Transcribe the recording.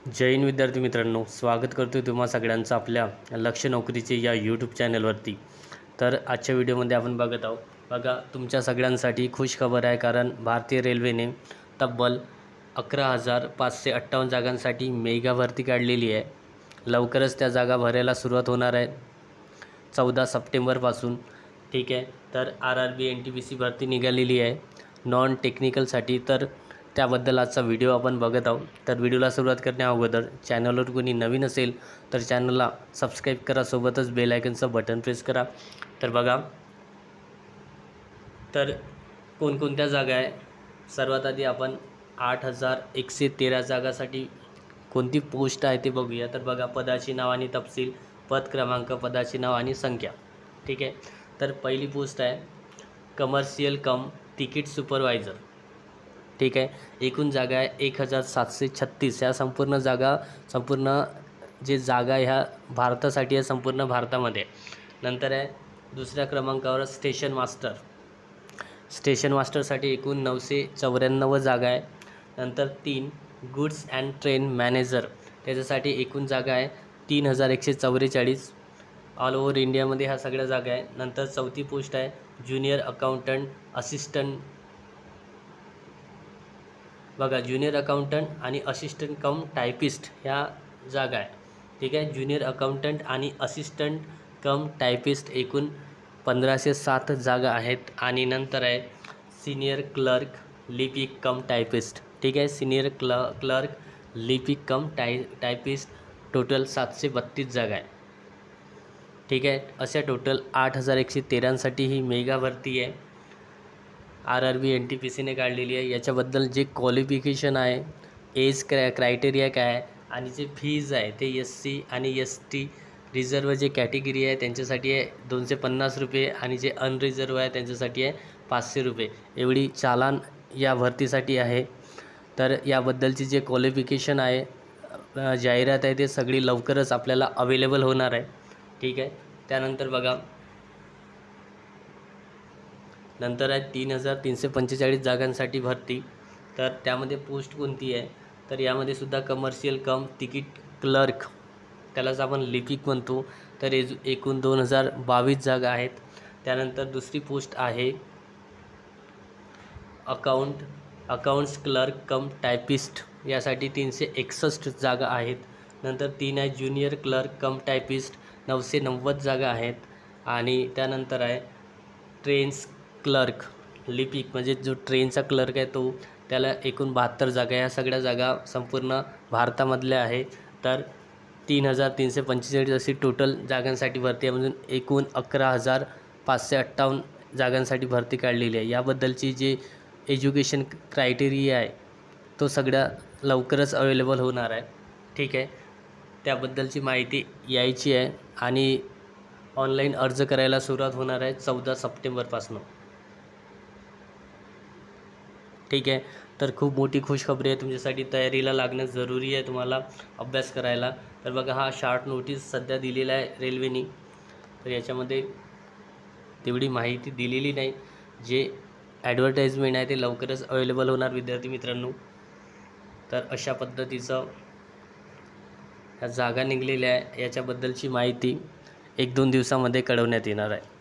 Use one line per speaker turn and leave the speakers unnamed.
जय हिंद विद्यार्थी मित्रांनो, स्वागत करतो तुम्हा सगळ्यांचं आपल्या लक्ष नोकरीचे या यूट्यूब चॅनलवरती। तर आजच्या व्हिडिओमध्ये आपण बघत आहोत, बघा तुमच्या सगळ्यांसाठी खुश खबर आहे, कारण भारतीय रेल्वेने तब्बल 11,558 जागांसाठी मेगा भरती काढलेली आहे। लवकरच त्या जागा भरायला सुरुवात होणार आहे 14 सप्टेंबरपासून। ठीक आहे, तर RRB NTPC भरती निघालेली आहे नॉन टेक्निकलसाठी। तर त्याबद्दल आजचा व्हिडिओ आपण बघत आहोत। तर व्हिडिओला सुरुवात करण्या अगोदर चॅनलवर कोणी नवीन असेल तर चॅनलला सबस्क्राईब करा, सोबतच बेल आयकनचं बटन प्रेस करा। तर बघा, तर कोणकोणत्या जागा आहे, सर्वात आधी आपण 8,113 जागासाठी कोणती पोस्ट आहे ते बघूया। तर बघा, पदाची नाव आणि तपशील, पद क्रमांक, पदाची नाव आणि संख्या। ठीक आहे, तर पहिली पोस्ट आहे कमर्शियल कम तिकीट सुपरवायझर। ठीक आहे, एकूण जागा आहे 1,736। ह्या संपूर्ण जागा ह्या भारतासाठी आहे, संपूर्ण भारतामध्ये। नंतर आहे दुसऱ्या क्रमांकावर स्टेशन मास्टरसाठी एकूण 994 जागा आहे। नंतर 3 गुड्स अँड ट्रेन मॅनेजर, त्याच्यासाठी एकूण जागा आहे 3,144। ऑल ओव्हर इंडियामध्ये ह्या सगळ्या जागा आहे। नंतर चौथी पोस्ट आहे ज्युनियर अकाउंटंट असिस्टंट। बघा, ज्युनियर अकाउंटंट आणि असिस्टंट कम टायपिस्ट ह्या जागा आहे। ठीक आहे, ज्युनियर अकाउंटंट आणि असिस्टंट कम टायपिस्ट एकूण 1,507 जागा आहेत। आणि नंतर आहे सिनियर क्लर्क लिपिक कम टायपिस्ट। ठीक आहे, सिनियर क्लर्क लिपिक कम टायपिस्ट टोटल 732 जागा आहे। ठीक आहे, अशा टोटल 8,113साठी ही मेगा भरती आहे RRB NTPCने काढलेली आहे। याच्याबद्दल जे क्वालिफिकेशन आहे, एज क्रायटेरिया काय आहे आणि जे फीज आहे ते SC आणि ST रिझर्व जे कॅटेगरी आहे त्यांच्यासाठी आहे 250 रुपये, आणि जे अनरिझर्व आहे त्यांच्यासाठी आहे 500 रुपये एवढी चालान या भरतीसाठी आहे। तर याबद्दलची जे क्वालिफिकेशन आहे, जाहिरात आहे, ते सगळी लवकरच आपल्याला अवेलेबल होणार आहे। ठीक आहे, त्यानंतर बघा, नंतर आहे 3,345 जागांसाठी भरती। तर त्यामध्ये पोस्ट कोणती आहे, तर यामध्ये सुद्धा कमर्शियल कम तिकीट क्लर्क, त्यालाच आपण लिपिक म्हणतो। तर एकूण 2,022 जागा आहेत। त्यानंतर दुसरी पोस्ट आहे अकाउंट्स क्लर्क कम टायपिस्ट, यासाठी 361 जागा आहेत। नंतर 3 आहे ज्युनियर क्लर्क कम टायपिस्ट, 990 जागा आहेत। आणि त्यानंतर आहे ट्रेन्स क्लर्क लिपिक, म्हणजे जो ट्रेनचा क्लर्क आहे तो, त्याला एकूण 72 जागा। या सगळ्या जागा संपूर्ण भारतामधल्या आहे। तर 3,345 अशी टोटल जागांसाठी भरती आहे, म्हणून एकूण 11,558 जागांसाठी भरती काढलेली आहे। याबद्दलची जे एज्युकेशन क्रायटेरिया आहे तो सगळ्या लवकरच अवेलेबल होणार आहे। ठीक आहे, त्याबद्दलची माहिती यायची आहे आणि ऑनलाईन अर्ज करायला सुरुवात होणार आहे 14 सप्टेंबरपासून। ठीक आहे, तर खूप मोठी खुशखबरी आहे तुमच्यासाठी, तयारीला लागणं जरुरी आहे, तुम्हाला अभ्यास करायला। तर बघा, हा शॉर्ट नोटीस सध्या दिलेला आहे रेल्वेने, तर याच्यामध्ये तेवढी माहिती दिलेली नाही। जे ॲडव्हर्टाइजमेंट आहे ते लवकरच अवेलेबल होणार विद्यार्थी मित्रांनो। तर अशा पद्धतीचं ह्या जागा निघलेल्या आहे, याच्याबद्दलची माहिती 1-2 दिवसामध्ये कळवण्यात येणार आहे।